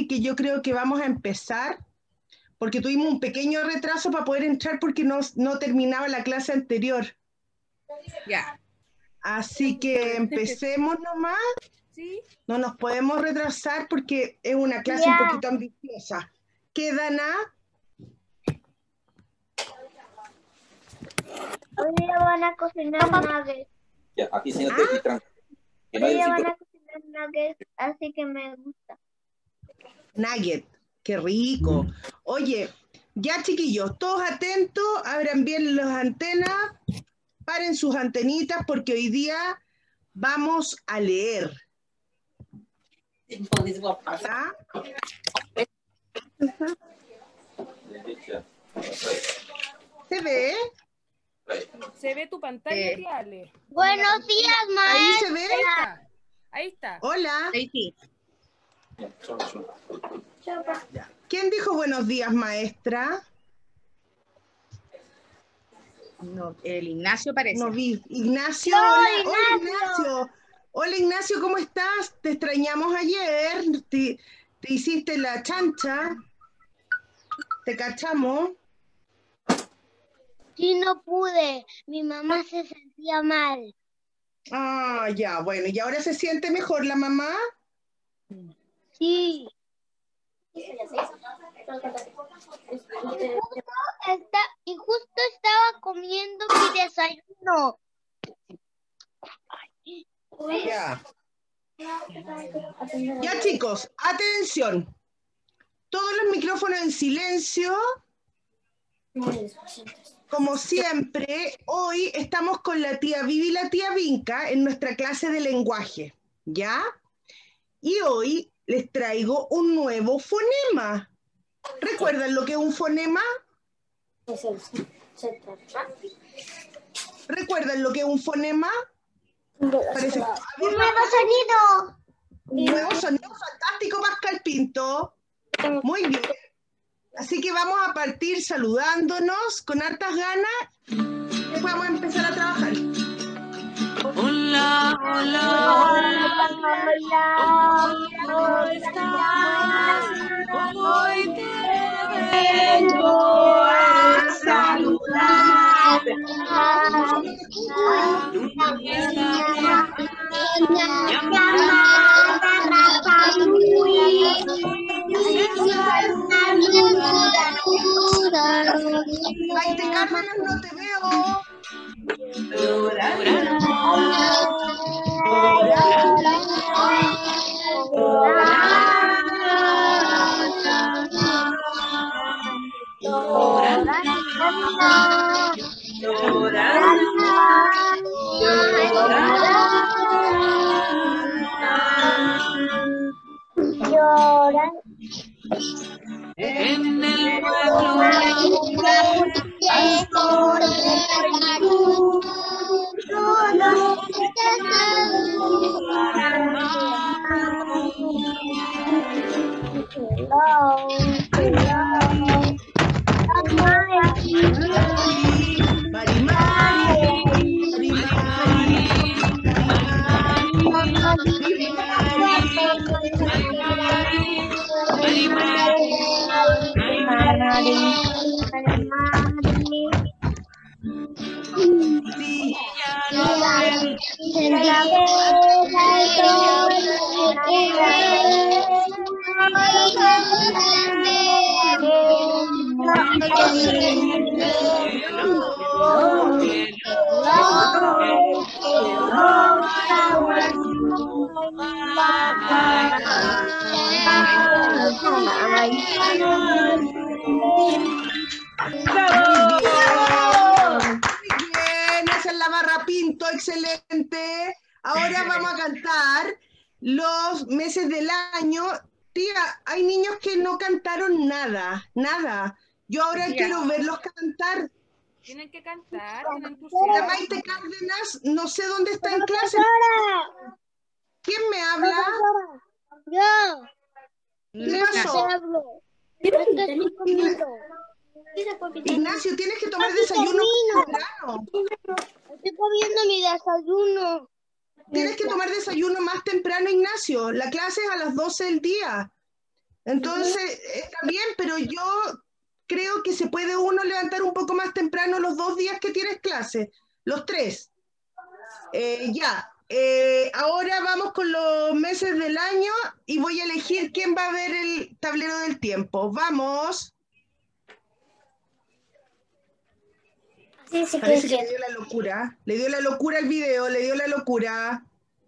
así que yo creo que vamos a empezar, porque tuvimos un pequeño retraso para poder entrar porque no terminaba la clase anterior. Ya. Así que empecemos nomás. ¿Sí? No nos podemos retrasar porque es una clase un poquito ambiciosa. ¿Qué, Dana? Hoy día van a cocinar nuggets. Ya, aquí se te tranquilo. Que no Hoy hay día un van sitio. a cocinar nuggets, así que me gusta. Nugget, qué rico. Oye, ya chiquillos, todos atentos, abran bien las antenas, paren sus antenitas porque hoy día vamos a leer. ¿Ah? ¿Se ve? ¿Se ve tu pantalla, tía Ale? Buenos días, ¿Ahí se maestra. ve? Ahí está. Ahí está. Hola. Ahí sí. ¿Quién dijo buenos días, maestra? No, el Ignacio parece. No vi. Ignacio, Yo, hola. Ignacio. Hola, Ignacio. Hola, Ignacio, ¿cómo estás? Te extrañamos ayer. Te hiciste la chancha. Te cachamos. Sí, no pude. Mi mamá se sentía mal. Ah, ya, bueno. ¿Y ahora se siente mejor la mamá? Sí. Y justo estaba comiendo mi desayuno. Ya. Ya, chicos, atención. Todos los micrófonos en silencio. Como siempre, hoy estamos con la tía Vivi y la tía Vinca en nuestra clase de lenguaje, ¿ya? Y hoy les traigo un nuevo fonema. ¿Recuerdan lo que es un fonema? ¿Recuerdan lo que es un fonema? Parece... Un nuevo sonido. Un nuevo sonido fantástico, Pascal Pinto. Muy bien. Así que vamos a partir saludándonos con hartas ganas. Después vamos a empezar a trabajar. Hola, hola, hola, ¿cómo estás? Hoy te vengo a saludar. Maite Cármenes, no te veo. En el pueblo Muy bien, esa es la barra Pinto, excelente. Ahora vamos a cantar los meses del año. Tía, hay niños que no cantaron nada, nada. Yo ahora quiero verlos cantar. Tienen que cantar, tienen La entusiasmo. Maite Cárdenas, no sé dónde está en clase. ¿Quién me habla? Yo. ¿Qué pasó? Ignacio, tienes que tomar desayuno temprano. Estoy comiendo mi desayuno. Tienes que tomar desayuno más temprano, Ignacio. La clase es a las 12 del día. Entonces, está bien, pero yo creo que se puede uno levantar un poco más temprano los 2 días que tienes clase, los 3. Ya, ahora vamos con los meses del año y voy a elegir quién va a ver el tablero del tiempo. ¡Vamos! Sí, sí, Parece que le dio la locura. Le dio la locura el video, le dio la locura.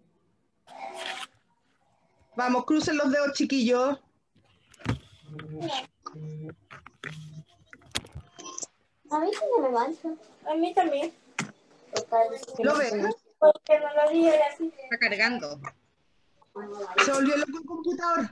Vamos, crucen los dedos, chiquillos. A mí sí me levanta. A mí también. ¿Lo ven? Porque no lo dije así. Está cargando. Se volvió loco el computador.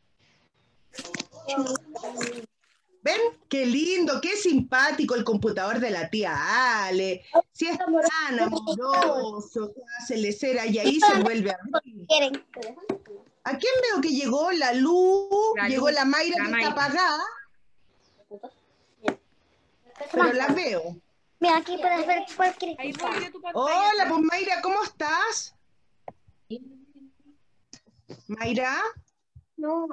¿Ven? Qué lindo, qué simpático el computador de la tía Ale. Si es tan amoroso, que hace lecera y ahí se vuelve a abrir. ¿Quieren? ¿A quién veo que llegó? La Luz, La llegó Luz, la Mayra la que Mayra. está apagada, pero la veo. Mira, aquí puedes ver cualquier Ahí cosa. voy de tu pantalla. Hola, pues Mayra, ¿cómo estás? Mayra, No,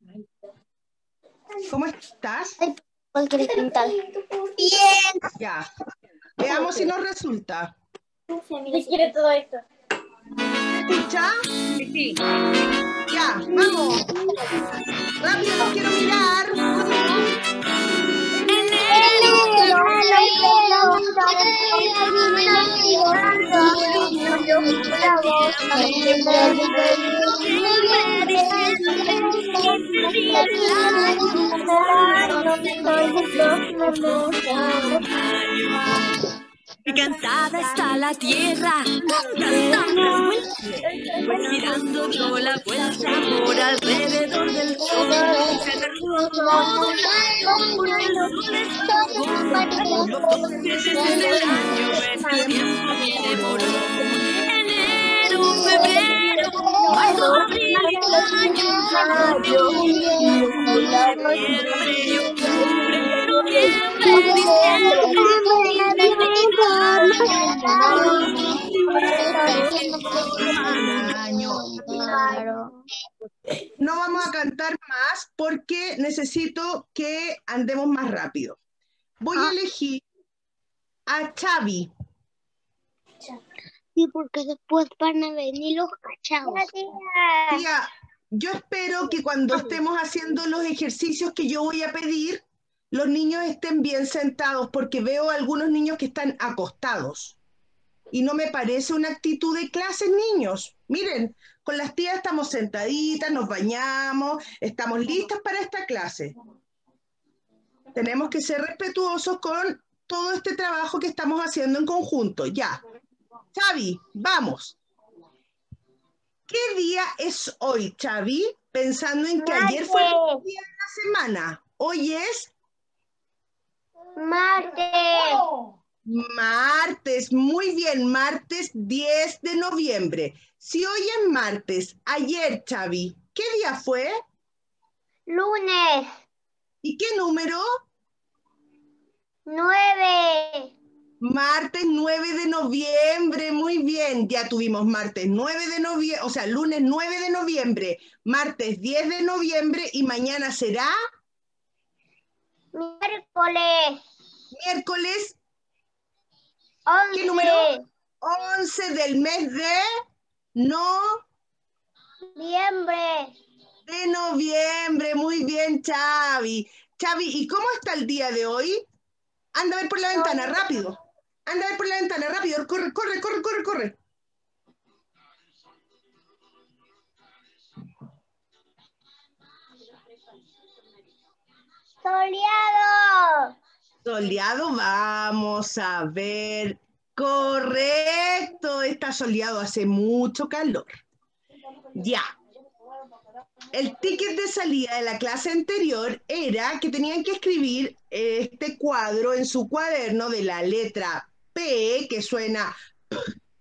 ¿cómo estás? cualquier pintar. Bien. Ya. Veamos si nos resulta. ¿Qué quiere todo esto? ¿Escucha? Sí, sí. Ya, vamos. Rápido, los quiero mirar. Y cansada está la tierra, tantas vueltas, pues girando dio la vuelta por alrededor del sol. Se agarró todo el año por el sol estuvo. Desde el año este tiempo viene por enero, febrero, marzo, abril, mayo, noviembre y octubre, noviembre, diciembre. No vamos a cantar más porque necesito que andemos más rápido. Voy a elegir a Xavi. Sí, porque después van a venir los cachados. Tía, yo espero que cuando estemos haciendo los ejercicios que yo voy a pedir, los niños estén bien sentados, porque veo a algunos niños que están acostados. Y no me parece una actitud de clase, niños. Miren, con las tías estamos sentaditas, nos bañamos, estamos listas para esta clase. Tenemos que ser respetuosos con todo este trabajo que estamos haciendo en conjunto. Ya. Xavi, vamos. ¿Qué día es hoy, Xavi? Pensando en que ayer fue el día de la semana. Hoy es Martes. martes. Muy bien, martes 10 de noviembre. Si hoy es martes, ayer, Xavi, ¿qué día fue? Lunes. ¿Y qué número? 9. Martes 9 de noviembre, muy bien. Ya tuvimos martes 9 de noviembre, o sea, lunes 9 de noviembre, martes 10 de noviembre y mañana será Miércoles. miércoles, 11. ¿qué número? 11 del mes de noviembre. Muy bien, Xavi. Xavi, ¿y cómo está el día de hoy? Anda a ver por la ventana, rápido. Anda a ver por la ventana, rápido. Corre, corre, corre, corre, corre. Soleado. Soleado, vamos a ver. Correcto, está soleado, hace mucho calor. Ya. El ticket de salida de la clase anterior era que tenían que escribir este cuadro en su cuaderno de la letra P, que suena P,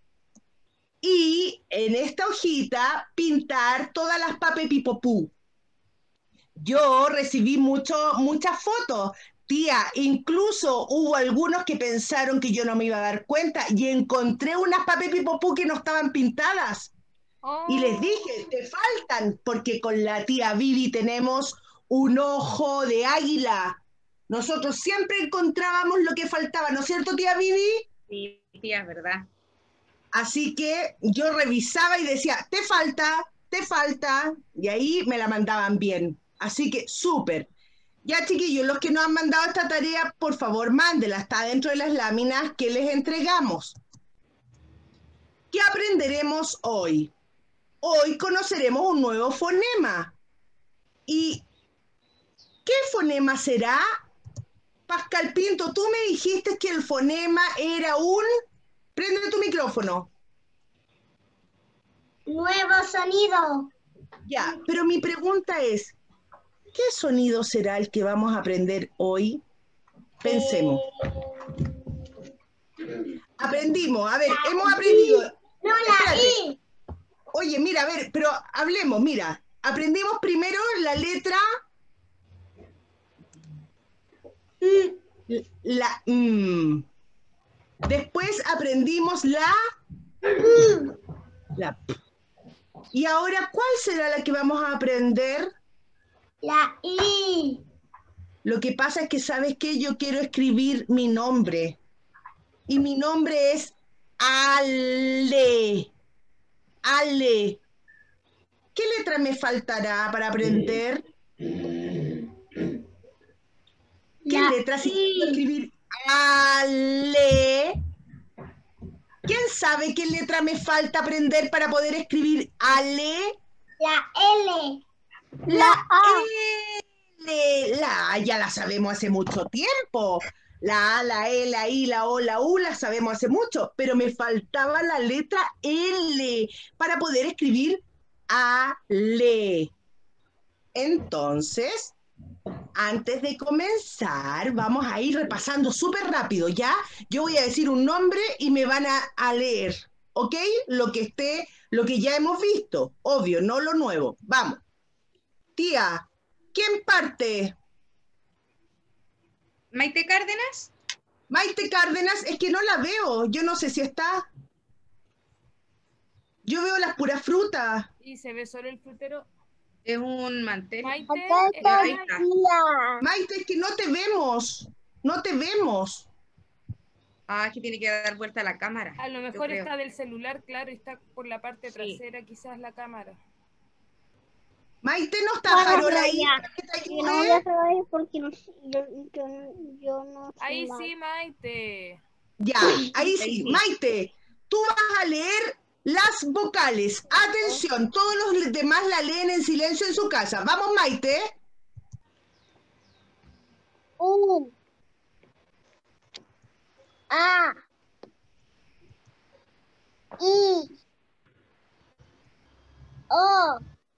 y en esta hojita pintar todas las papepipopú. Yo recibí muchas fotos. Tía, incluso hubo algunos que pensaron que yo no me iba a dar cuenta y encontré unas papepipopú que no estaban pintadas. Y les dije, te faltan, porque con la tía Vivi tenemos un ojo de águila. Nosotros siempre encontrábamos lo que faltaba, ¿no es cierto, tía Vivi? Sí, tía, es verdad. Así que yo revisaba y decía, te falta, y ahí me la mandaban bien. Así que súper. Ya, chiquillos, los que nos han mandado esta tarea, por favor, mándenla. Está dentro de las láminas que les entregamos. ¿Qué aprenderemos hoy? Hoy conoceremos un nuevo fonema. ¿Y qué fonema será? Pascal Pinto, tú me dijiste que el fonema era un... Prende tu micrófono. Nuevo sonido. Ya, pero mi pregunta es, ¿qué sonido será el que vamos a aprender hoy? Pensemos. Aprendimos, a ver, hemos aprendido... No, la I. Oye, mira, a ver, pero hablemos, mira. Aprendimos primero la letra... La Después aprendimos la P. Y ahora, ¿cuál será la que vamos a aprender? La I. Lo que pasa es que, ¿sabes qué? Yo quiero escribir mi nombre. Y mi nombre es Ale. Ale. ¿Qué letra me faltará para aprender? ¿Qué letra si quiero escribir Ale? ¿Quién sabe qué letra me falta aprender para poder escribir Ale? La L. La L. La A ya la sabemos hace mucho tiempo. La A, la E, la I, la O, la U la sabemos hace mucho, pero me faltaba la letra L para poder escribir Ale. Entonces, antes de comenzar, vamos a ir repasando súper rápido, ¿ya? Yo voy a decir un nombre y me van a leer, ¿ok? Lo que ya hemos visto, obvio, no lo nuevo. Vamos. Tía, ¿quién parte? Maite Cárdenas. Maite Cárdenas, es que no la veo, yo no sé si está. Yo veo las puras frutas. Y se ve solo el frutero. Es un mantel. Maite, Ahí está. Maite, es que no te vemos, no te vemos. Ah, es que tiene que dar vuelta a la cámara. a lo yo mejor creo. está del celular, claro, y está por la parte Sí. trasera quizás la cámara. Maite, ¿no está Bueno, Harold pero ahí ya. para que te Yo no voy a ayude? saber porque no, yo no sé Ahí más. sí, Maite. Ya, ahí sí. Maite, tú vas a leer las vocales. Atención, todos los demás la leen en silencio en su casa. Vamos, Maite. U. A. I. O.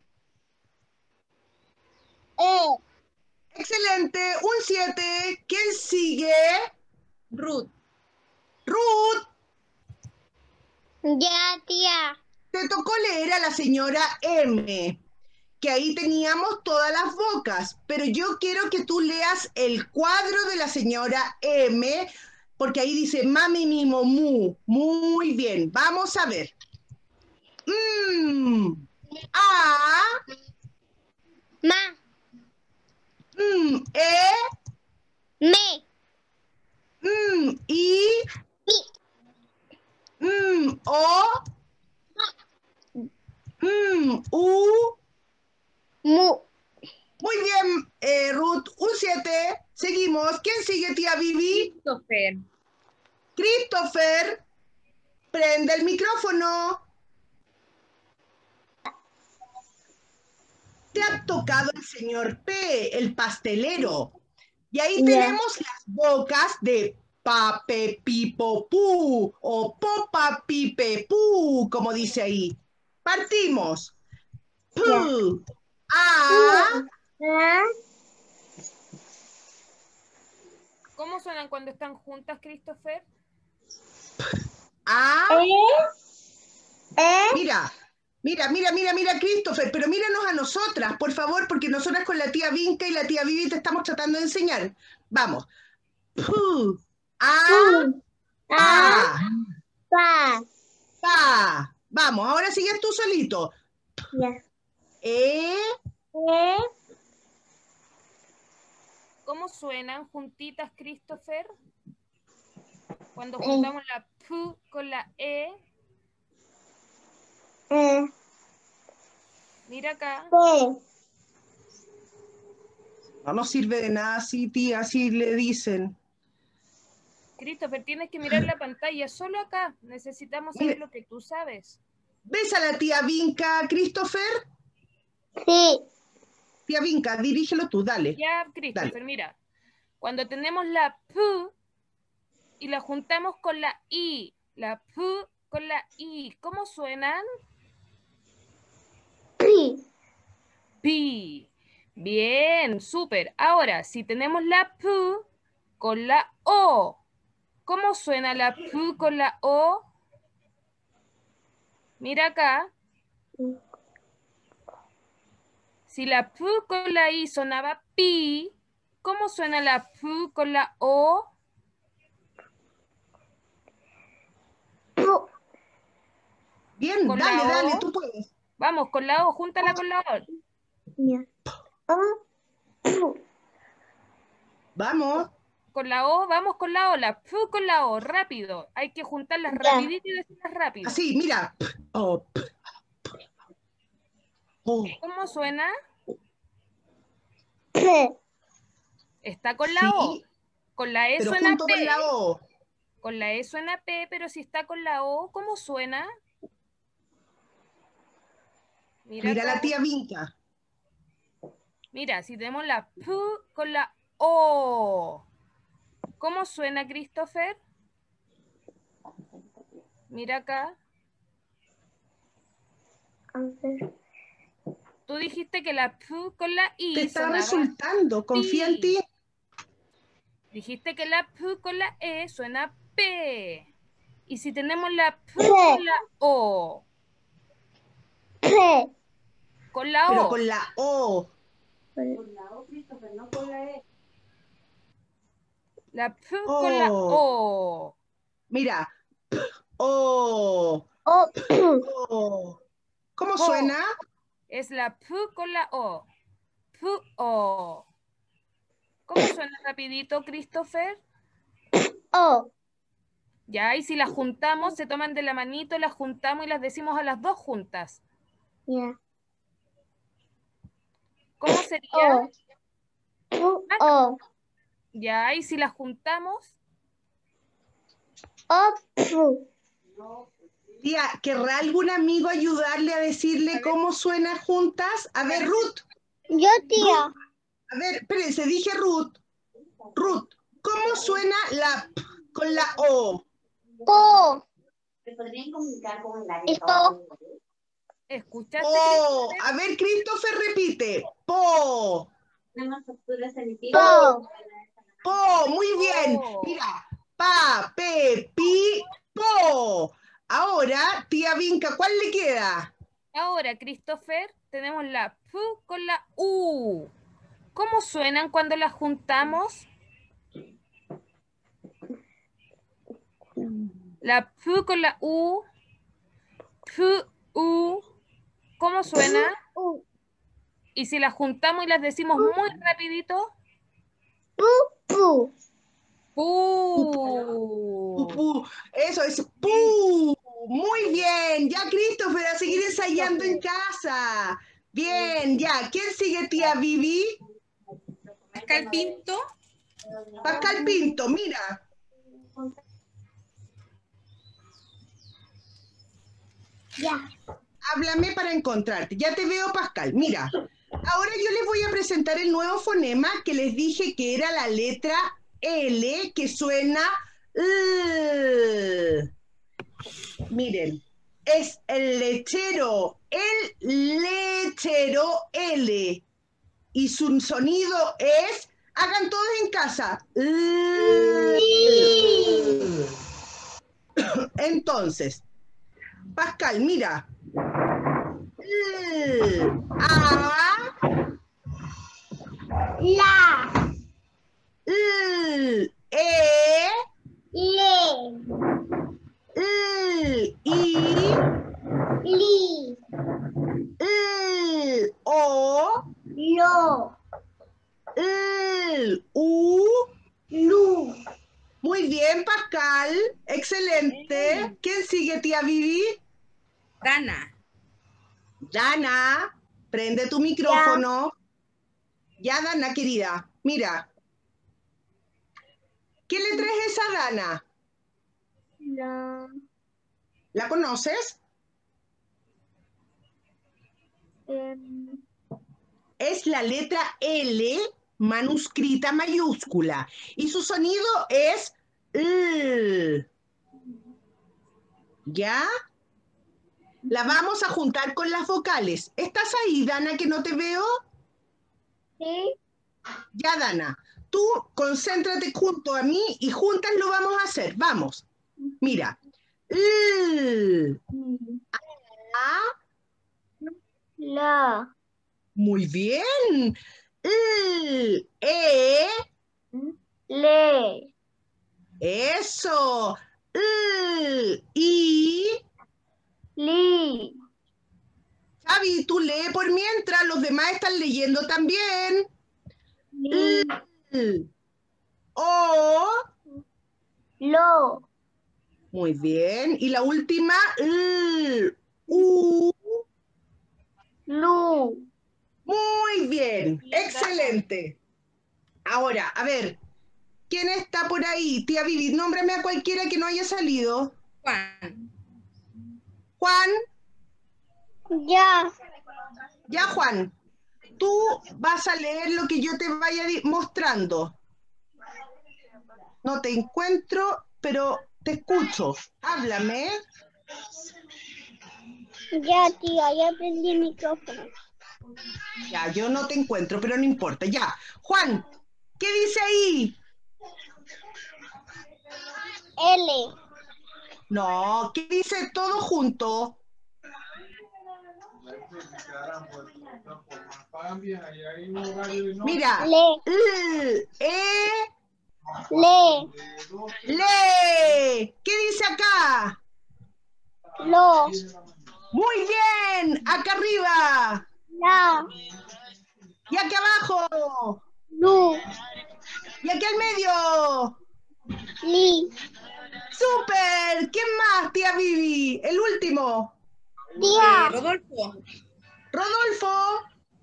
E. Excelente, un 7. ¿Quién sigue? Ruth. Ruth, Ya, tía. te tocó leer a la señora M, que ahí teníamos todas las bocas, pero yo quiero que tú leas el cuadro de la señora M, porque ahí dice mami, mimo, mu. Muy bien, vamos a ver. A, Ma. E, Me. I, I. O, U. Mu. Muy bien, Ruth, un 7. Seguimos. ¿Quién sigue, tía Vivi? Christopher. Christopher, prende el micrófono. Te ha tocado el señor P, el pastelero. Y ahí Ya. tenemos las bocas de pape, pipo, pu, o popa, pipe, pu, como dice ahí. Partimos. Pu, a, A. ¿Cómo suenan cuando están juntas, Christopher? a. E. Mira, Christopher, pero míranos a nosotras, por favor, porque nosotras con la tía Vinca y la tía Vivi te estamos tratando de enseñar. Vamos. Pu, a, pa, Pa. pa. Vamos, ahora sigues tú solito. Ya. E, E. ¿Cómo suenan juntitas, Christopher? Cuando juntamos la P con la E. Mira acá. No sirve de nada así, tía, así le dicen. Christopher, tienes que mirar la pantalla solo acá. Necesitamos saber lo que tú sabes. ¿Ves a la tía Vinca, Christopher? Sí. Tía Vinca, dirígelo tú, dale. Ya, Christopher, Dale. mira. Cuando tenemos la P y la juntamos con la I, la P con la I, ¿cómo suenan? Pi. Pi. Bien, súper. Ahora, si tenemos la P con la O, ¿cómo suena la P con la O? Mira acá. Si la P con la I sonaba pi, ¿cómo suena la P con la O? Bien, Con dale, la dale, O. tú puedes. Vamos, con la O, júntala con la O. Vamos. Con la O, vamos con la O, la P con la O, rápido. Hay que juntarlas Ya. rapidito y decirlas rápido. Así, mira. Oh. Oh. ¿Cómo suena? P. Está con la O. Sí, Con la E pero suena junto P. con la O. Con la E suena P, pero si está con la O, ¿cómo suena? Mira Mira acá. la tía Vinca. Mira, si tenemos la P con la O, ¿cómo suena, Christopher? Mira acá. Tú dijiste que la P con la I Te está sonaba resultando, confía en ti. Dijiste que la P con la E suena P. Y si tenemos la P con la O, P. con la Pero O, con la O. la P con la O, Mira. O. O. O. ¿Cómo O. suena? es la P con la O. P, O. ¿Cómo suena rapidito, Christopher? O. Ya, y si las juntamos, se toman de la manito, las juntamos y las decimos a las dos juntas. Ya. ¿Cómo sería? O. Ya, y si las juntamos, O. Tía, ¿querrá algún amigo ayudarle a decirle cómo suena juntas? A ver, Ruth. Yo, tía. A ver, espérense, dije Ruth. Ruth, ¿cómo suena la P con la O? O. ¿Me podrían comunicar con el área? Esto. ¿escuchaste, Po. Christopher? A ver, Christopher repite. Po. Po. Po. Muy bien. Po. Mira. Pa, pe, pi, po. Ahora, tía Vinca, ¿cuál le queda? Ahora, Christopher, tenemos la P con la U. ¿Cómo suenan cuando las juntamos? La P con la U. P, U. ¿Cómo suena? Y si las juntamos y las decimos muy rapidito. Pu. Pu, ¡Pu! pu. Eso es pu. Muy bien. Ya, Christopher, a seguir ensayando en casa. Bien, ya. ¿Quién sigue, tía Vivi? Pascal Pinto. Pascal Pinto, mira. Ya. Háblame para encontrarte. Ya te veo, Pascal. Mira, ahora yo les voy a presentar el nuevo fonema que les dije que era la letra L, que suena L. Miren, es el lechero L. Y su sonido es, hagan todos en casa. L. Entonces, Pascal, mira. A, La. E, Le. I, Li. O, Lo. U, Excelente. ¿Quién sigue, tía Vivi? Dana. Dana, prende tu micrófono. Ya, Dana, querida. Mira. ¿Qué letra es esa, Dana? ¿La conoces? Es la letra L manuscrita mayúscula y su sonido es L. ¿Ya? La vamos a juntar con las vocales. ¿Estás ahí, Dana, que no te veo? Sí. Ya, Dana. Tú concéntrate junto a mí y juntas lo vamos a hacer. Vamos. Mira. L. A. La. Muy bien. L. E. Le. Eso. L. I. Li. Xavi, tú lee por mientras, los demás están leyendo también. Li. L. O. Lo. Muy bien. Y la última, L. U. Lu. Muy bien. Excelente. Ahora, a ver, ¿quién está por ahí? Tía Vivi, nómbrame a cualquiera que no haya salido. Juan. Juan. Ya. Ya, Juan. Tú vas a leer lo que yo te vaya mostrando. No te encuentro, pero te escucho. Háblame. Ya, tía, ya prendí el micrófono. Ya, yo no te encuentro, pero no importa. Ya. Juan, ¿qué dice ahí? L. No, ¿qué dice todo junto? Mira. Le. L, Le. le. ¿Qué dice acá? Lo. Muy bien. Acá arriba. La. Y acá abajo. Lu. Y aquí al medio. Li. ¡Súper! ¿Quién más, tía Vivi? El último. Tía. Rodolfo. Rodolfo.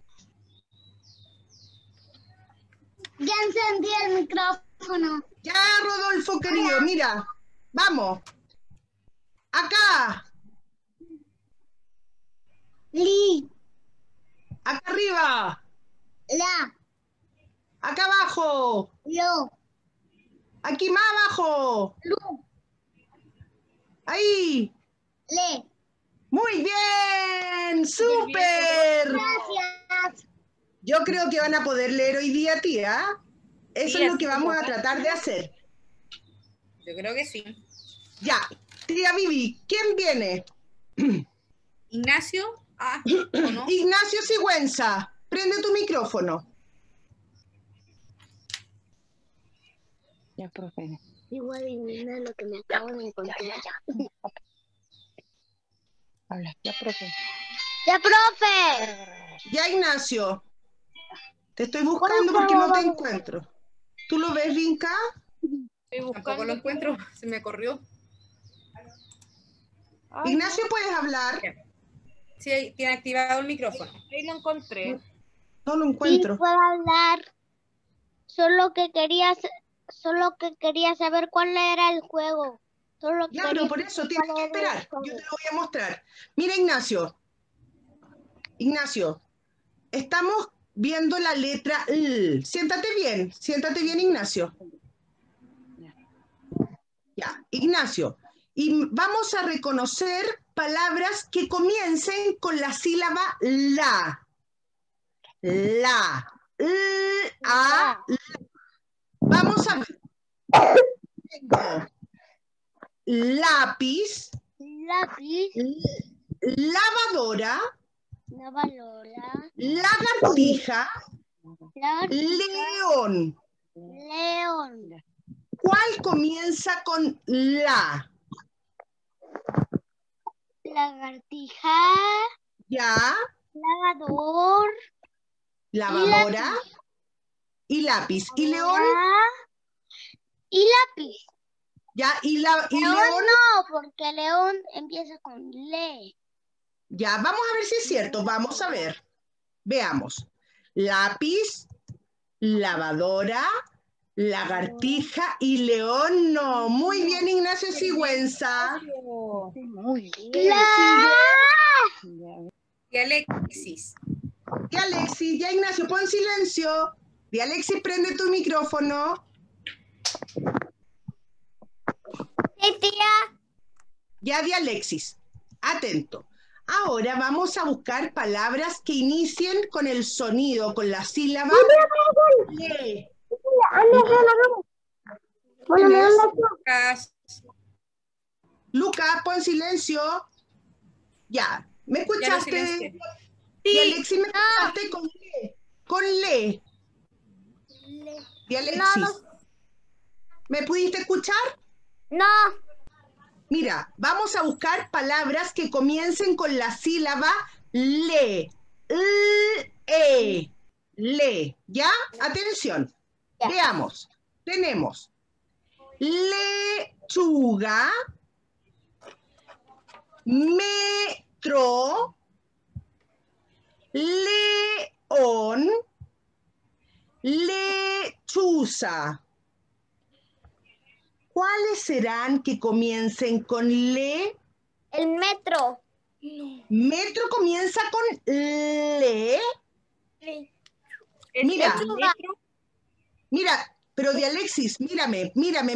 Ya encendí el micrófono. Ya, Rodolfo, querido, mira. Vamos. Acá. Li. Acá arriba. La. Acá abajo. Lo. Aquí más abajo. Lu. Ahí. Le. Muy bien. ¡Súper! Gracias. Yo creo que van a poder leer hoy día, tía. Eso Sí, es lo así que vamos a como- tratar de hacer. Yo creo que sí. Ya. Tía Vivi, ¿quién viene? Ignacio. ¿O no? Ignacio Sigüenza. Prende tu micrófono. Ya, profe. Igual adivina lo que me acabo de encontrar. Habla. Ya, profe. ¡Ya, profe! Ya, Ignacio. Te estoy buscando porque no te encuentro. ¿Tú lo ves, Vinca? Estoy Tampoco buscando. lo encuentro. Se me corrió. Ay, Ignacio, ¿puedes hablar? Sí, tiene activado el micrófono. ahí lo encontré. No lo Sí, encuentro. puedo hablar. Solo que quería saber cuál era el juego. Solo Ya, quería pero por eso tienes cuál que era el esperar. juego. Yo te lo voy a mostrar. Mira, Ignacio. Ignacio, estamos viendo la letra L. Siéntate bien, Ignacio. Ya, Ignacio. Y vamos a reconocer palabras que comiencen con la sílaba la. La. La. Vamos a ver. Tengo lápiz, Lápiz, lavadora, lavadora, lagartija, lagartija, león. león, ¿Cuál comienza con la? lagartija, Ya, lavador, lavadora y lápiz. ¿Y león? y lápiz. Ya, y León León, no, porque León empieza con le. ya, vamos a ver si es cierto, vamos a ver. Veamos. Lápiz, lavadora, lagartija y león no. Muy bien, Ignacio Sigüenza. Muy bien. ¿Quién sigue? Ya. Y Alexis. Y Alexis, ya Ignacio, pon silencio. Y Alexis, prende tu micrófono. Sí, tía. Ya de Alexis. Atento. Ahora vamos a buscar palabras que inicien con el sonido, con la sílaba le. ¿Quién es? Lucas. Luca, pon silencio. Ya. ¿Me Ya lo escuchaste? silencié. Y Alexis, ¿me escuchaste con le? Con le. Y Alexis. ¿Me pudiste escuchar? No. Mira, vamos a buscar palabras que comiencen con la sílaba le. Le. ¿Ya? Atención. Ya. Veamos. Tenemos lechuga, metro, león, lechuza. ¿Cuáles serán que comiencen con le? El metro. Metro comienza con le. Mira, mira, pero de Alexis, mírame.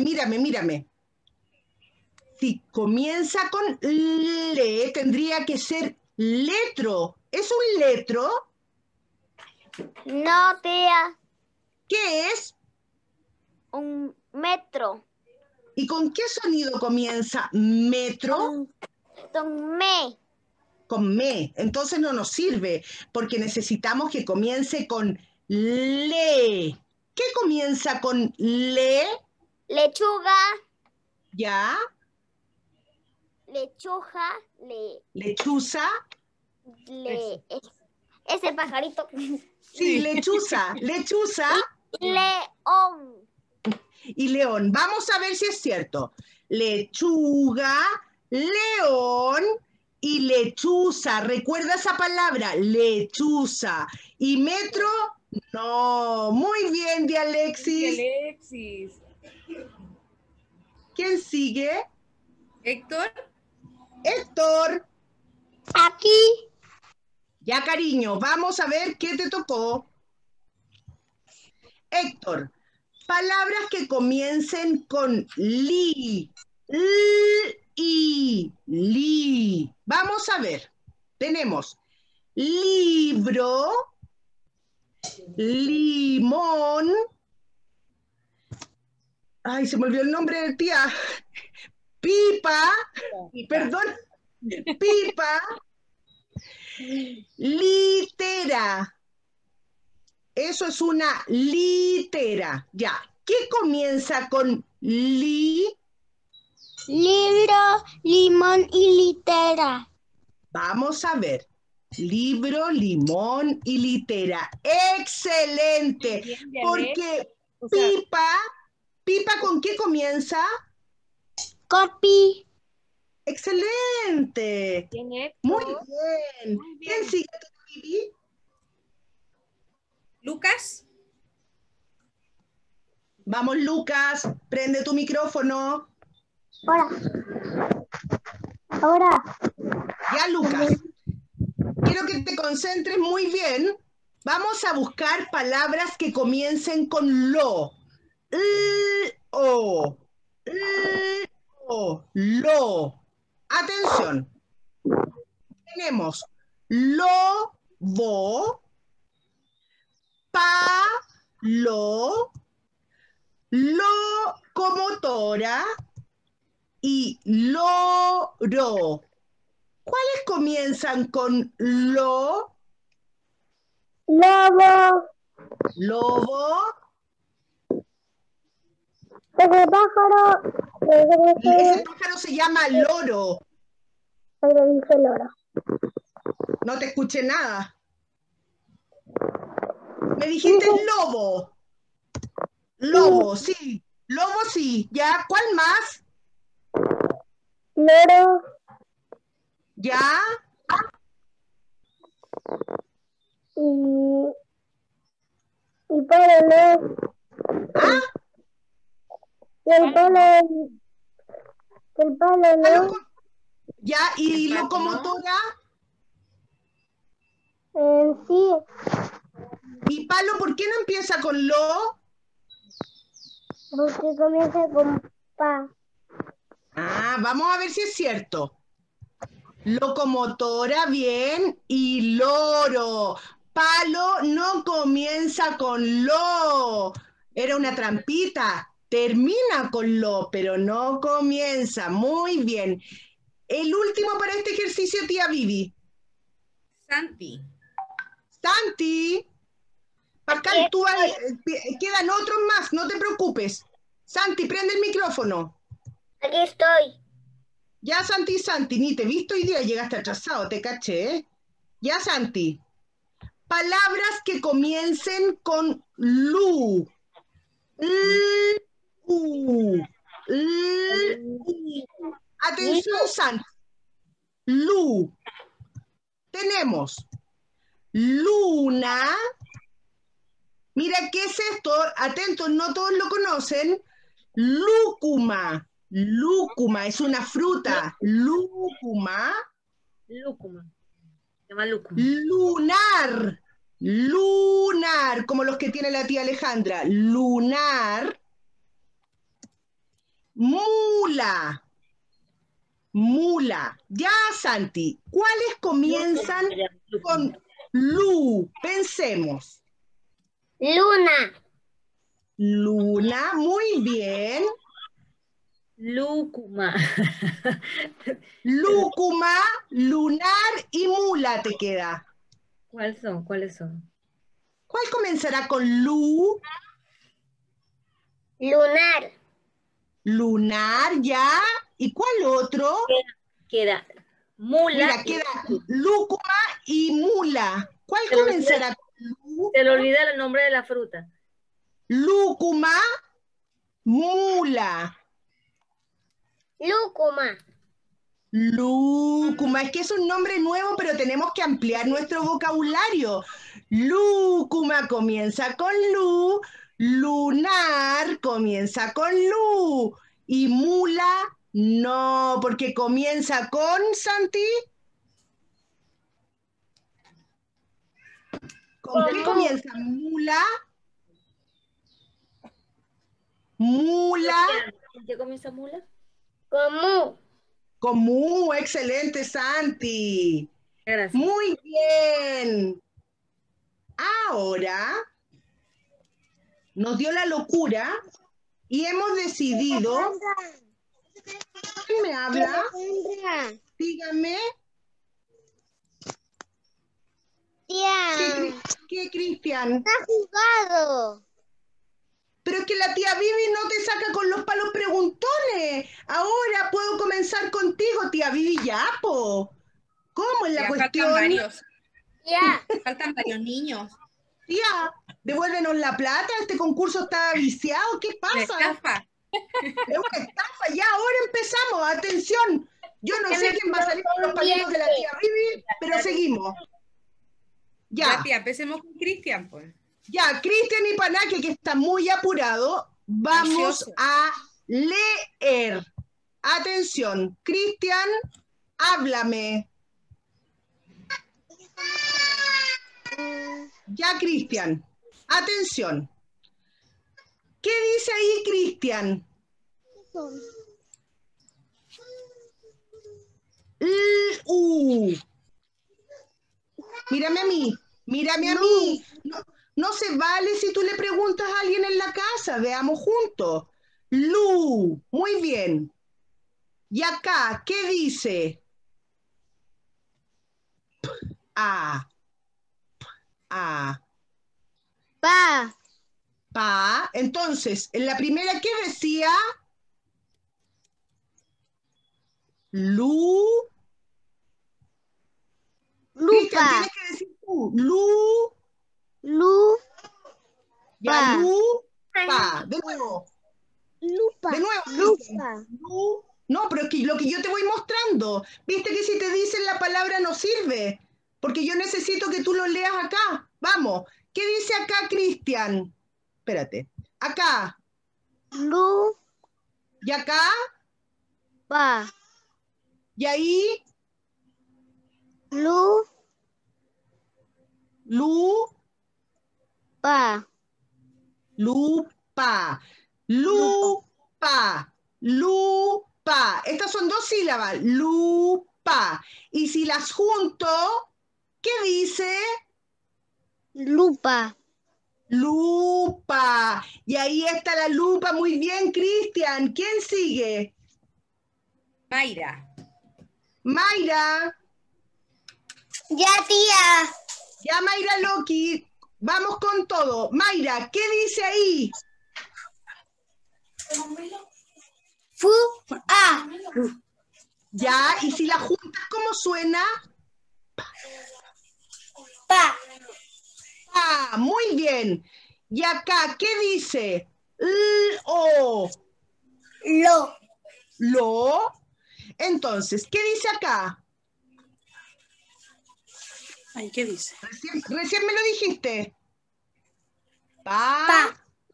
Si comienza con le, tendría que ser letro. ¿Es un letro? No, tía. ¿Qué es? Un metro. ¿Y con qué sonido comienza metro? Con me. Con me. Entonces no nos sirve, porque necesitamos que comience con le. ¿Qué comienza con le? Lechuga. ¿Ya? Lechuga. Lechuza. Ese pajarito. Sí, lechuza. Lechuza. León. Y león. Vamos a ver si es cierto. Lechuga, león y lechuza. ¿Recuerda esa palabra? Lechuza. ¿Y metro? No. Muy bien, de Alexis. Alexis. ¿Quién sigue? Héctor. Héctor. Aquí. Ya, cariño, vamos a ver qué te tocó. Héctor, palabras que comiencen con li. Li. Vamos a ver. Tenemos libro, limón. Ay, se me olvidó el nombre de tía. Pipa. Perdón. Pipa. Litera. Eso es una litera. Ya. ¿Qué comienza con li? Libro, limón y litera. Vamos a ver. Libro, limón y litera. ¡Excelente! Bien, de Porque O sea, pipa ¿con qué comienza? Copy. ¡Excelente! bien, Héctor. Muy bien. Muy bien. ¿Quién sigue, Vivi? Lucas. Vamos, Lucas, prende tu micrófono. Ahora. Ya, Lucas. Quiero que te concentres muy bien. Vamos a buscar palabras que comiencen con lo. Lo. Atención. Tenemos lobo, palo, locomotora y loro. ¿Cuáles comienzan con lo? Lobo. Lobo. Ese pájaro. Ese pájaro se llama loro. Le dice loro. No te escuché nada. Me dijiste lobo. Lobo, sí. Lobo, sí. ¿Ya? ¿Cuál más? loro. ¿Ya? Y palo no. ¿Ah? Y el palo no. ¿Ya? ¿Y El pato, locomotora? Sí. ¿Y palo por qué no empieza con lo? Porque comienza con pa. Ah, vamos a ver si es cierto. Locomotora, bien. Y loro. Palo no comienza con lo. Era una trampita. Termina con lo, pero no comienza. Muy bien. El último para este ejercicio, tía Vivi. Santi. Santi. Pascal, quedan otros más, no te preocupes. Santi, prende el micrófono. Aquí estoy. Ya, Santi, ni te he visto hoy día, llegaste atrasado, te caché, ¿eh? Ya, Santi. Palabras que comiencen con lu. Atención, Santi. Lu. Tenemos luna. Mira, ¿qué es esto? Atentos, no todos lo conocen. Lúcuma. Lúcuma es una fruta. Lúcuma. Lúcuma. Se llama lúcuma. Lunar. Lunar, como los que tiene la tía Alejandra. Lunar. Mula. Mula. Ya, Santi. ¿Cuáles comienzan con lu? Pensemos. Luna. Luna, muy bien. Lúcuma. Lúcuma, lunar y mula te queda. ¿Cuáles son? ¿Cuáles son? ¿Cuál comenzará con lu? Lunar. Lunar, ya. ¿Y cuál otro? Queda mula. Mira, queda lúcuma y mula. ¿Cuál Se lo comenzará con lu? Se le olvida el nombre de la fruta. Lúcuma, mula. Lúcuma. Lúcuma, es que es un nombre nuevo, pero tenemos que ampliar nuestro vocabulario. Lúcuma comienza con lu, lunar comienza con lu, y mula no, porque comienza con, Santi. ¿Con qué comienza mula? Mula. ¿En qué comienza mula? Como. Con mu, excelente, Santi. Gracias. Muy bien. Ahora nos dio la locura y hemos decidido. ¿Quién me habla? Dígame. Tía. ¿Qué, Cristian? Está jugado. Pero es que la tía Vivi no te saca con los palos preguntones. Ahora puedo comenzar contigo, tía Vivi, ya, po. ¿Cómo es la Ya cuestión? faltan varios. Ya. Faltan varios niños. Tía, devuélvenos la plata, este concurso está viciado, ¿qué La pasa? estafa. Es una estafa, ya, ahora empezamos, atención. Yo no sé quién va a salir con los palitos de la tía Vivi, pero seguimos. Ya, Ya, tía, empecemos con Cristian, pues. ya, Cristian y Panaque, que está muy apurado, vamos Ansioso. a leer. Atención, Cristian, háblame. Ya, Cristian, atención. ¿Qué dice ahí, Cristian? Mírame a mí, mírame a mí. No se vale si tú le preguntas a alguien en la casa, veamos juntos. Lu, muy bien. Y acá, ¿qué dice? A. Pa. Entonces, en la primera, ¿qué decía? Lu. Cristian, tienes que decir tú. Lu. Ya, lu. Pa. De nuevo. Lupa. De nuevo. Lupa. Lu. No, pero es que lo que yo te voy mostrando, viste que si te dicen la palabra no sirve, porque yo necesito que tú lo leas acá. Vamos, ¿qué dice acá, Cristian? Espérate, acá. Lupa. ¿Y acá? ¿Y ahí? Lupa. Lupa. Lupa. Lupa. Estas son 2 sílabas. Lupa. Y si las junto, ¿qué dice? Lupa. Lupa. Y ahí está la lupa. Muy bien, Cristian. ¿Quién sigue? Mayra. Mayra. Ya, tía. Ya, Mayra Loki. Vamos con todo. Mayra, ¿qué dice ahí? Ya, y si la juntas, ¿cómo suena? Pa. Ah, muy bien. Y acá, ¿qué dice? O. Lo. Entonces, ¿qué dice acá? Ay, ¿qué dice? Recién me lo dijiste. Pa.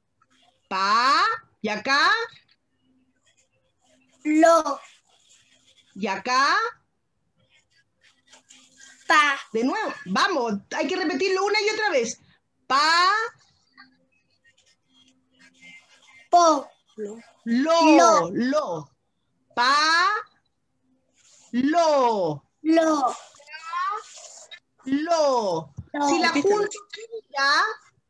¿Y acá? ¿Y acá? Pa. De nuevo, vamos, hay que repetirlo una y otra vez. Pa. Po. Lo. Pa. Lo. Si la junto, ¿ya?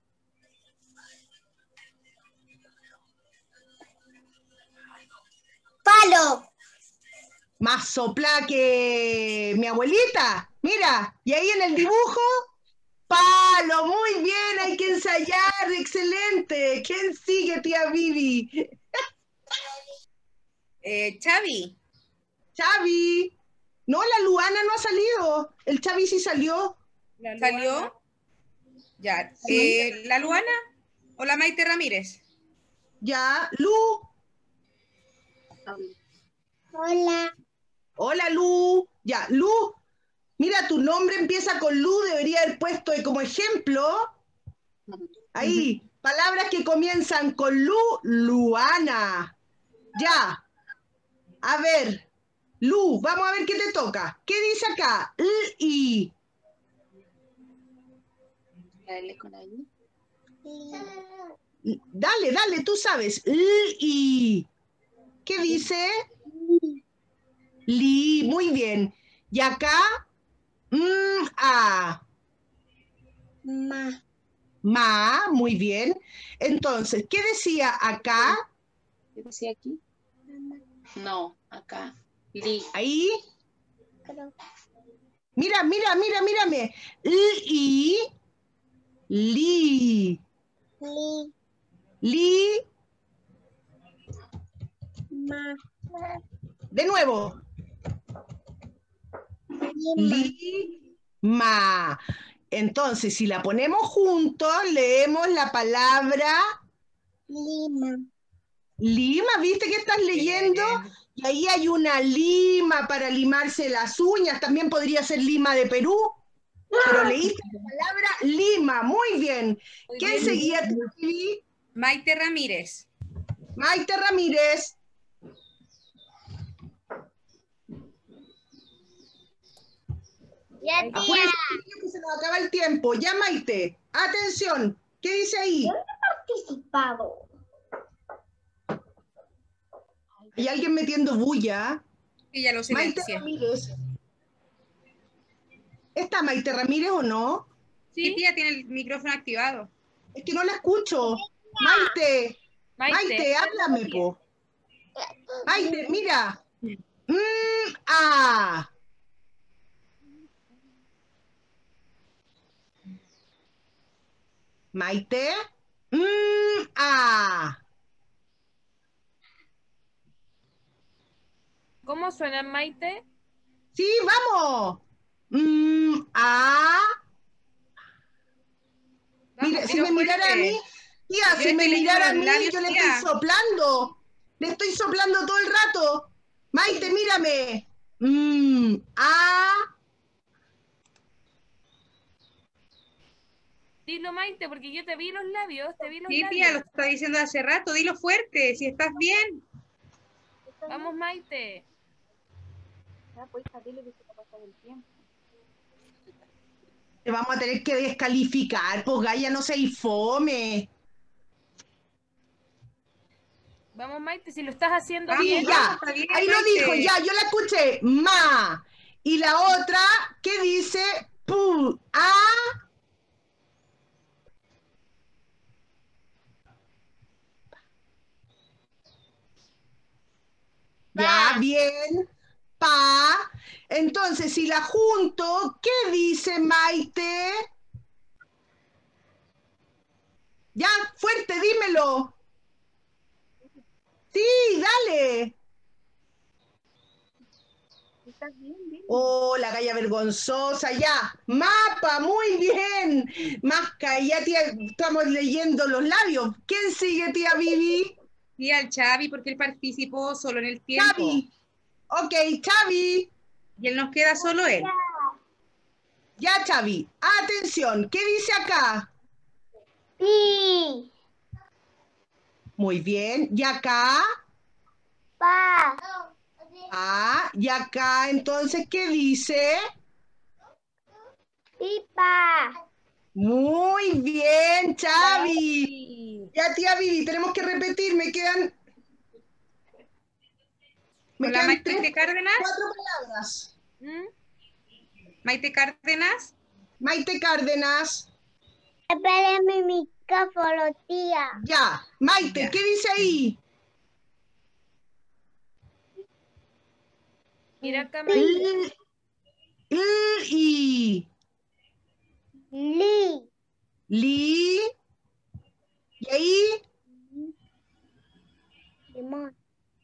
Palo. Más sopla que mi abuelita. Mira, y ahí en el dibujo, palo, muy bien, hay que ensayar, excelente. ¿Quién sigue, tía Vivi? Xavi. Xavi. No, la Luana no ha salido. El Xavi sí salió. ¿Salió? Ya. ¿La Luana o la Maite Ramírez? Ya, Lu. Hola. Hola, Lu. Ya, Lu. Mira, tu nombre empieza con Lu, debería haber puesto como ejemplo. Ahí, palabras que comienzan con Lu, Luana. Ya. A ver, Lu, vamos a ver qué te toca. ¿Qué dice acá? I. Dale con la I. Dale, tú sabes. I. ¿Qué dice? Li, muy bien. Y acá, a. Ma, muy bien. Entonces, ¿qué decía acá? ¿Qué decía aquí? No, acá. Li. Ahí. Mírame. Li. Li. De nuevo. Lima. Entonces, si la ponemos juntos, leemos la palabra Lima. Lima. ¿Viste que estás leyendo? Y ahí hay una lima para limarse las uñas. También podría ser Lima de Perú. Pero leíste la palabra Lima. Muy bien. ¿Quién seguía? Maite Ramírez. Maite Ramírez. Ya, tía. Apúrense, que se nos acaba el tiempo. Ya, Maite. Atención. ¿Qué dice ahí? Participado. ¿Hay alguien metiendo bulla? Sí, ya lo Maite silencié. Ramírez. ¿Está Maite Ramírez o no? Sí, tía, tiene el micrófono activado. Es que no la escucho. Maite, háblame, po. Maite, mira. Maite. ¿Cómo suena, Maite? Sí, vamos. Mira, si me mirara a mí, tía, Yo si me estoy mirara a mí, leyendo los labios, yo le tía. estoy soplando. Le estoy soplando todo el rato. Maite, mírame. A. Dilo, Maite, porque yo te vi los labios, te vi los Sí, tía, lo labios. está diciendo hace rato. Dilo fuerte, si estás bien. Vamos, Maite. Te vamos a tener que descalificar, pues Gaia, no seas fome. Vamos, Maite, si lo estás haciendo Vamos, bien. Sí, ya. está bien, Ahí lo Maite. dijo, ya, yo la escuché. Ma. Y la otra, ¿qué dice? Pu. A. Ya, bien. Pa. Entonces, si la junto, ¿qué dice Maite? Ya, fuerte, dímelo. Sí, dale. Oh, la Gaya vergonzosa, ya. Mapa, muy bien. Masca, ya tía, estamos leyendo los labios. ¿Quién sigue, tía Vivi? Sí, al Xavi, porque él participó solo en el tiempo. Xavi. Ok, Xavi. Y él nos queda solo él. Ya, Xavi. Atención, ¿qué dice acá? Pi. Muy bien. ¿Y acá? Pa. Ah, y acá, entonces, ¿qué dice? Pipa. Muy bien, Xavi. Sí. Ya, tía Vivi, tenemos que repetir. Me quedan Hola, Maite tres, Cárdenas. 4 palabras. ¿Mm? Maite Cárdenas. Maite Cárdenas. Espere mi micrófono, tía. Ya. Maite, Ya. ¿qué dice ahí? Mira acá, Maite. Y. Li. Li. Y ahí. Limón.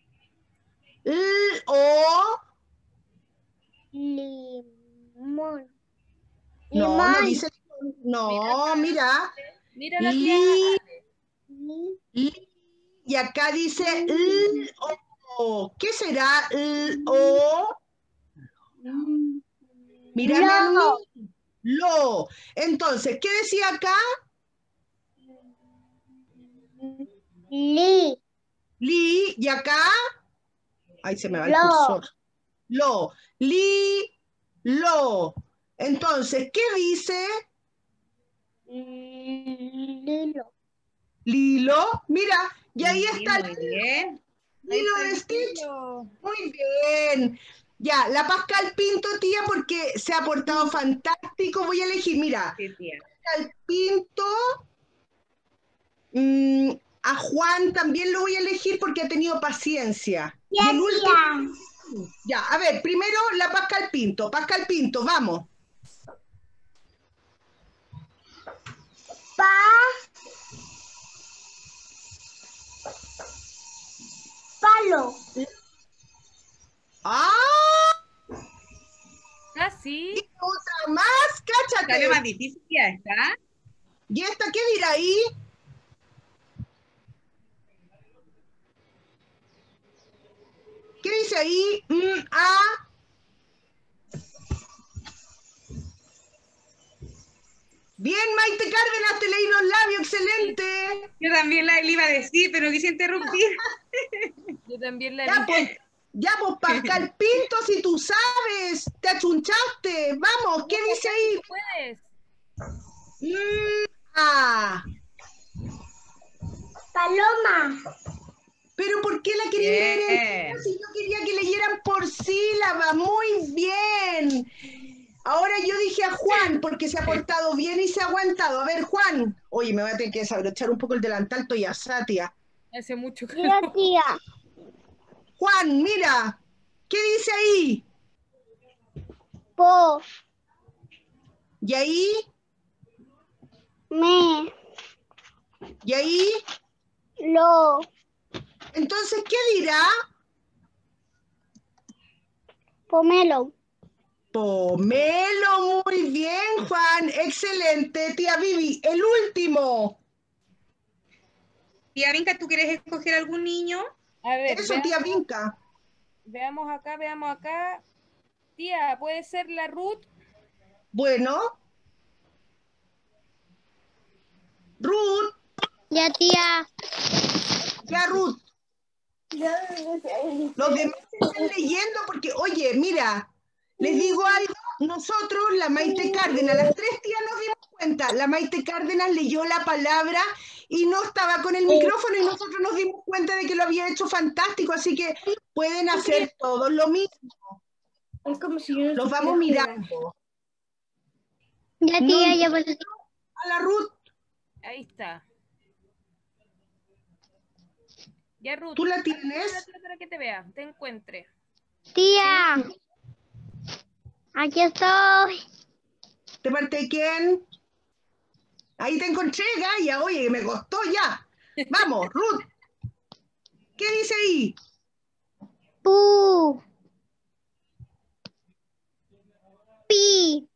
O. Limón. No, no Limón. dice. No, mira. Mira la tía. Li. Y acá dice o. ¿Qué será o? Mírame a Lo. mí. Lo. Entonces, ¿qué decía acá? Li. Li. Y acá. Ahí se me va el Lo. cursor. Lo. Li. Lo. Entonces, ¿qué dice? Lilo. Lilo. Mira, y ahí Sí, está muy bien. Lilo Ahí de está Stitch. Lilo. Muy bien. Ya, la Pascal Pinto, tía, porque se ha portado fantástico. Voy a elegir, mira, Sí, tía. Pascal Pinto. A Juan también lo voy a elegir porque ha tenido paciencia. Y el último, ya, a ver, primero la Pascal Pinto. Pascal Pinto, vamos. Pa. Palo. ¡Ah! Casi. Y otra más, Sale cáchate. más difícil ya está. ¿Y esta qué dirá ahí? ¿Qué dice ahí? Bien, Maite Cárdenas, te leí los labios, excelente. Yo también le iba a decir, pero quise interrumpir. Yo también la Ya vi. pues, Pascal Pinto, si tú sabes, te achunchaste. Vamos, ¿qué dice ahí? Puedes. Paloma. Pero ¿por qué la quería leer Bien. entera si yo quería que leyeran por sílaba? Muy bien. Ahora yo dije a Juan, porque se ha portado bien y se ha aguantado. A ver, Juan. Oye, me voy a tener que desabrochar un poco el delantal, estoy asada, tía. Hace mucho Tía, calor. tía. Juan, mira. ¿Qué dice ahí? Po. ¿Y ahí? Me. ¿Y ahí? Lo. Entonces, ¿qué dirá? Pomelo. Pomelo, muy bien, Juan. Excelente, tía Vivi. El último. Tía Vinca, ¿tú quieres escoger algún niño? A ver, Eso, tía Vinca. Veamos acá, veamos acá. Tía, ¿puede ser la Ruth? Bueno. Ruth, Ya, tía. ya Ruth. Los demás están leyendo porque, oye, mira, les digo algo, nosotros, la Maite Cárdenas, las 3 tías nos dimos cuenta, la Maite Cárdenas leyó la palabra y no estaba con el micrófono y nosotros nos dimos cuenta de que lo había hecho fantástico, así que pueden hacer todos lo mismo. Es como si yo no Los vamos supiera mirando. Ya, tía, ya pues. A la Ruth, Ahí está. Ya, Ruth. ¿tú la tienes? Para que te vea, te encuentre. Tía. Aquí estoy. ¿De parte de quién? Ahí te encontré, Gaia, oye, que me costó ya. Vamos, Ruth. ¿Qué dice ahí? Pu. Pi.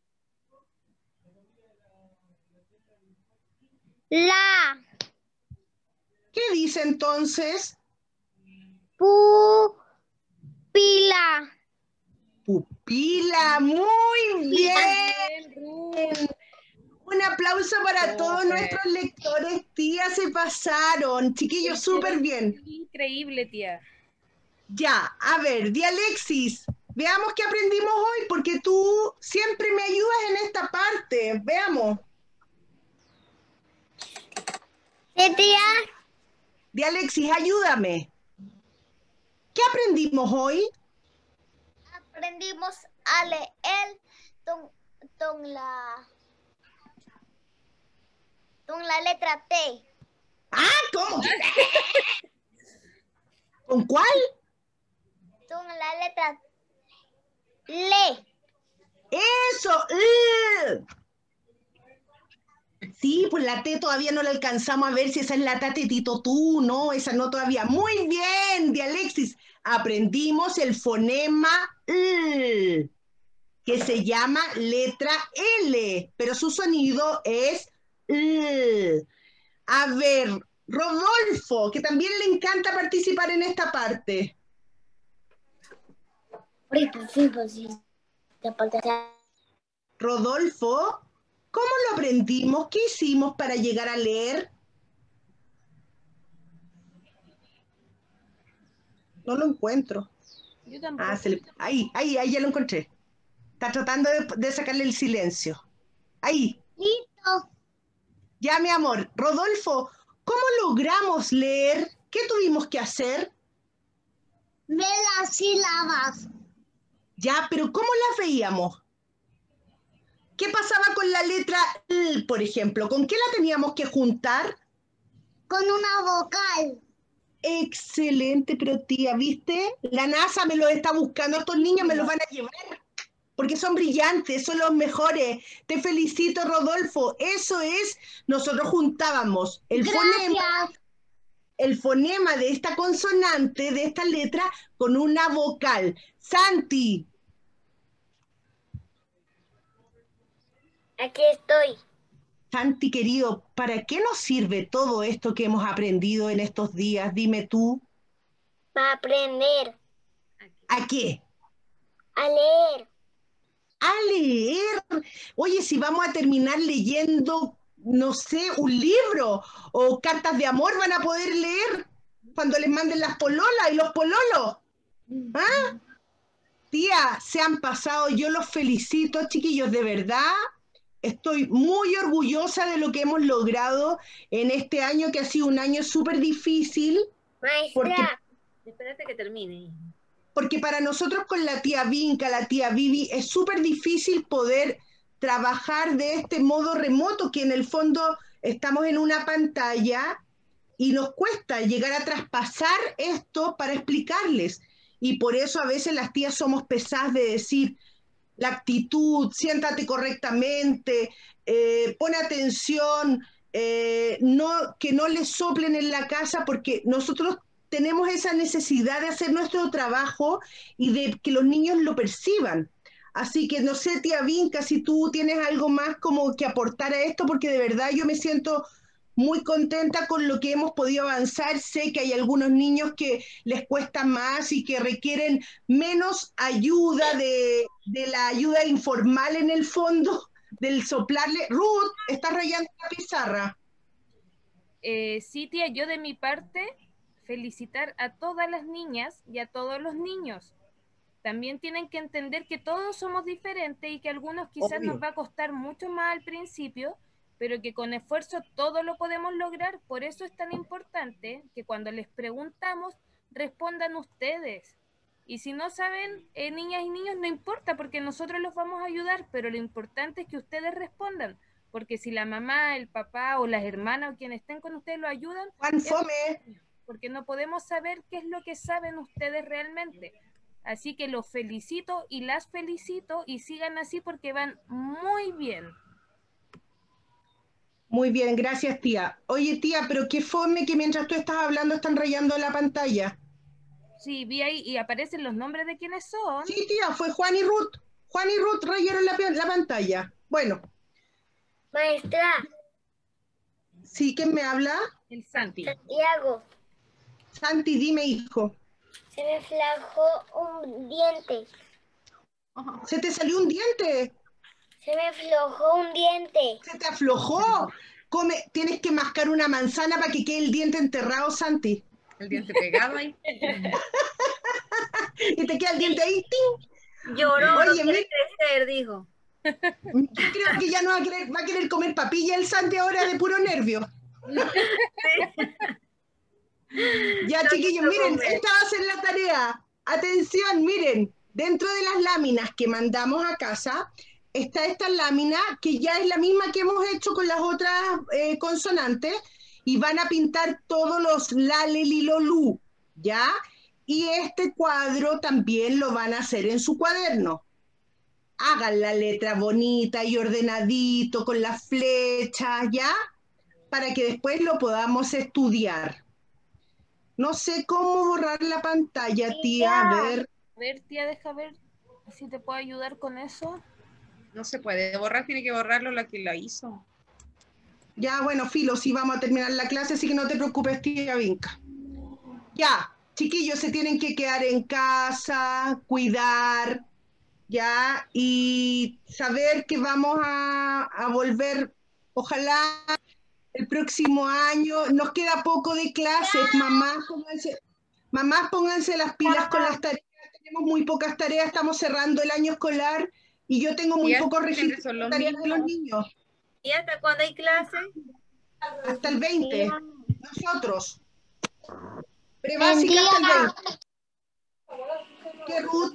La. ¿Qué dice entonces? Pu. Pila. Pupila, muy bien. Bien, Ruth. Un aplauso para todos Súper. nuestros lectores, tía, se pasaron. Chiquillos, súper bien. Increíble, tía. Ya, a ver, Dialexis, veamos qué aprendimos hoy, porque tú siempre me ayudas en esta parte. Veamos. Sí, tía. Dialexis, ayúdame. ¿Qué aprendimos hoy? Aprendimos a leer con la letra T. Ah, ¿cómo que? ¿Con cuál? Con la letra Le. Eso. Sí, pues la T todavía no la alcanzamos a ver si esa es la tatetito tú, no, esa no todavía. Muy bien, Dialexis. Aprendimos el fonema L, que se llama letra L, pero su sonido es L. A ver, Rodolfo, que también le encanta participar en esta parte. Rodolfo, ¿cómo lo aprendimos? ¿Qué hicimos para llegar a leer? No lo encuentro. Yo tampoco. Ah, ahí ya lo encontré. Está tratando de sacarle el silencio. Ahí. Listo. Ya, mi amor. Rodolfo, ¿cómo logramos leer? ¿Qué tuvimos que hacer? Ve las sílabas. Ya, pero ¿cómo las veíamos? ¿Qué pasaba con la letra L, por ejemplo? ¿Con qué la teníamos que juntar? Con una vocal. Excelente, pero tía, ¿viste? La NASA me los está buscando, estos niños me los van a llevar, porque son brillantes, son los mejores. Te felicito, Rodolfo. Eso es, nosotros juntábamos el fonema de esta consonante, de esta letra, con una vocal. Santi, Aquí estoy. Santi querido, ¿para qué nos sirve todo esto que hemos aprendido en estos días? Dime tú. Para aprender ¿A qué? a leer. A leer. Oye, si vamos a terminar leyendo, no sé, un libro o cartas de amor van a poder leer cuando les manden las pololas y los pololos. ¿Ah? Tía, se han pasado, yo los felicito, chiquillos, de verdad. Estoy muy orgullosa de lo que hemos logrado en este año, que ha sido un año súper difícil. Maestra. Espérate que termine. Porque para nosotros con la tía Vinca, la tía Vivi, es súper difícil poder trabajar de este modo remoto, que en el fondo estamos en una pantalla y nos cuesta llegar a traspasar esto para explicarles. Y por eso a veces las tías somos pesadas de decir la actitud, siéntate correctamente, pon atención, que no les soplen en la casa, porque nosotros tenemos esa necesidad de hacer nuestro trabajo y de que los niños lo perciban. Así que no sé, tía Vinca, si tú tienes algo más como que aportar a esto, porque de verdad yo me siento muy contenta con lo que hemos podido avanzar. Sé que hay algunos niños que les cuesta más y que requieren menos ayuda de la ayuda informal en el fondo, del soplarle. Ruth, ¿estás rayando la pizarra? Sí, tía, yo de mi parte felicitar a todas las niñas y a todos los niños. También tienen que entender que todos somos diferentes y que a algunos quizás Obvio. nos va a costar mucho más al principio, pero que con esfuerzo todo lo podemos lograr. Por eso es tan importante que cuando les preguntamos, respondan ustedes. Y si no saben, niñas y niños, no importa, porque nosotros los vamos a ayudar, pero lo importante es que ustedes respondan, porque si la mamá, el papá o las hermanas o quienes estén con ustedes lo ayudan, Juan Fome. porque no podemos saber qué es lo que saben ustedes realmente. Así que los felicito y las felicito y sigan así porque van muy bien. Muy bien, gracias, tía. Oye, tía, pero qué fome que mientras tú estás hablando están rayando la pantalla. Sí, vi ahí y aparecen los nombres de quienes son. Sí, tía, fue Juan y Ruth. Juan y Ruth rayaron la pantalla. Bueno, Maestra, sí, ¿quién me habla? El Santi. Santiago, Santi, dime, hijo. se me flajó un diente. ¿Se te salió un diente? Se me aflojó un diente. ¿Se te aflojó? Come, tienes que mascar una manzana para que quede el diente enterrado, Santi. El diente pegado ahí. Y te queda el diente ahí, ¡ting! Lloró, Oye, no quiere mira. crecer, dijo. Yo creo que ya no va a querer comer papilla el Santi ahora de puro nervio. Ya, chiquillos, miren, esta va a ser la tarea. Atención, miren, dentro de las láminas que mandamos a casa, está esta lámina que ya es la misma que hemos hecho con las otras consonantes y van a pintar todos los la, le, li, lo, lu, ¿ya? Y este cuadro también lo van a hacer en su cuaderno. Hagan la letra bonita y ordenadito con las flechas, ¿ya? Para que después lo podamos estudiar. No sé cómo borrar la pantalla, tía. A ver. A ver, tía, deja ver si te puedo ayudar con eso. No se puede borrar, tiene que borrarlo la que la hizo. Ya, bueno, filo, sí vamos a terminar la clase, así que no te preocupes, tía Vinca. Ya, chiquillos, se tienen que quedar en casa, cuidar, ya, y saber que vamos a volver, ojalá, el próximo año. Nos queda poco de clases, mamás, pónganse las pilas con las tareas. Tenemos muy pocas tareas, estamos cerrando el año escolar y yo tengo muy pocos registros de tareas de los niños. ¿Y hasta cuándo hay clase? Hasta el 20. Nosotros. Prebásica hasta el 20. ¿Qué, Ruth?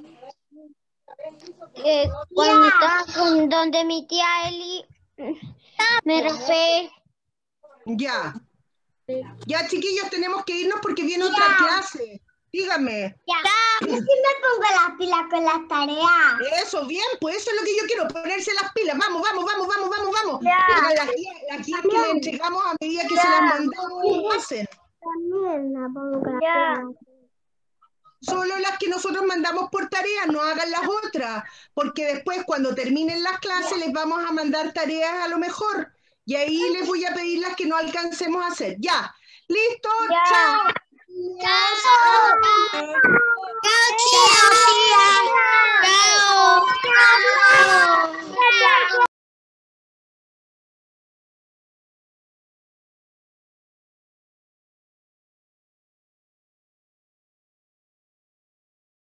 Cuando estaba con donde mi tía Eli, me raspé. Ya. Ya, chiquillos, tenemos que irnos porque viene otra clase. Dígame. Yo sí me pongo las pilas con las tareas. Eso, bien, pues eso es lo que yo quiero, ponerse las pilas. Vamos. Ya. Las guías que le entregamos a medida que se las mandamos lo hacen. También la pongo con las pilas. Solo las que nosotros mandamos por tarea, no hagan las otras, porque después cuando terminen las clases les vamos a mandar tareas a lo mejor, y ahí les voy a pedir las que no alcancemos a hacer. Ya, listo, chao. Chao, tía. Chao.